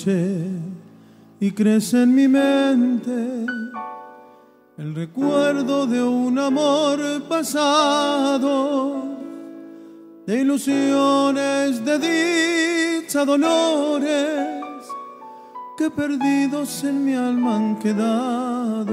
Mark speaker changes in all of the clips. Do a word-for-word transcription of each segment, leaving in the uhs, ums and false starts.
Speaker 1: noche y crece en mi mente el recuerdo de un amor pasado, de ilusiones, de dicha, dolores que perdidos en mi alma han quedado.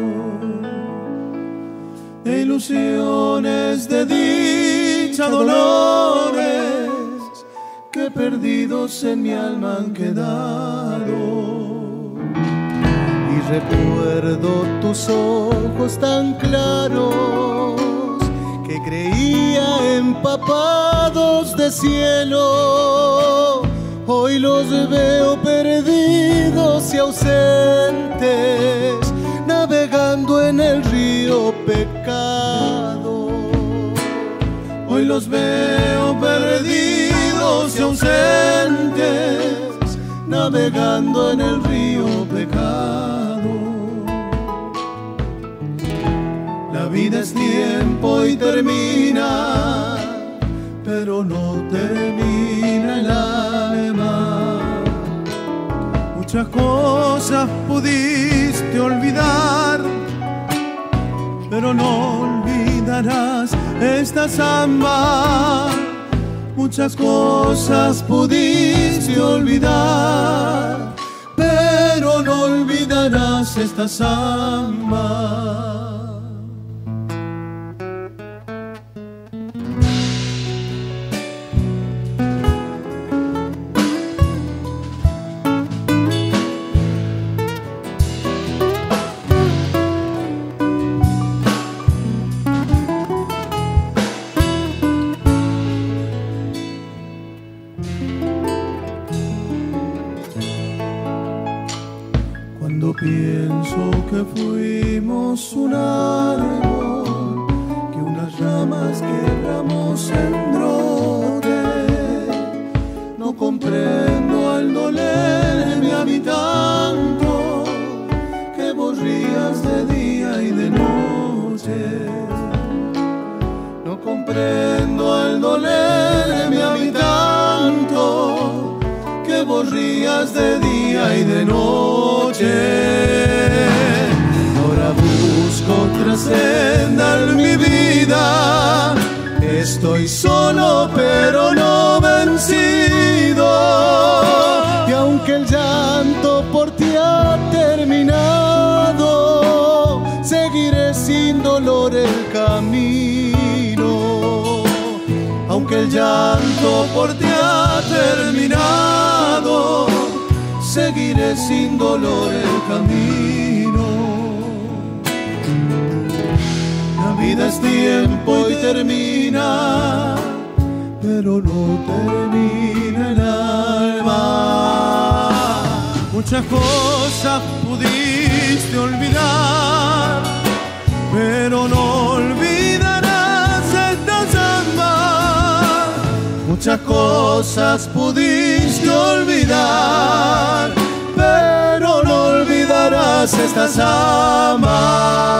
Speaker 1: De ilusiones, de dicha, dolores que perdidos en mi alma han quedado. Y recuerdo tus ojos tan claros que creía empapados de cielo. Hoy los veo perdidos y ausentes, navegando en el río pecado. Hoy los veo perdidos y ausentes, navegando en el río pecado. La vida es tiempo y termina, pero no termina el alma. Muchas cosas pudiste olvidar, pero no olvidarás esta samba. Muchas cosas pudiste olvidar, pero no olvidarás esta samba. Pienso que fuimos un árbol, que unas ramas quebramos en brote. No comprendo al dolerme a mí tanto, que vos rías de día y de noche. No comprendo al dolerme a mí tanto, que vos rías de día y de noche. Ahora busco otra senda en mi vida, estoy solo pero no vencido. Y aunque el llanto por ti ha terminado, seguiré sin dolor el camino. Aunque el llanto por ti ha terminado, seguiré sin dolor el camino. La vida es tiempo y termina, pero no termina el alma. Muchas cosas pudiste olvidar, pero no olvidarás esta samba. Muchas cosas pudiste olvidar, pero no olvidarás esta samba.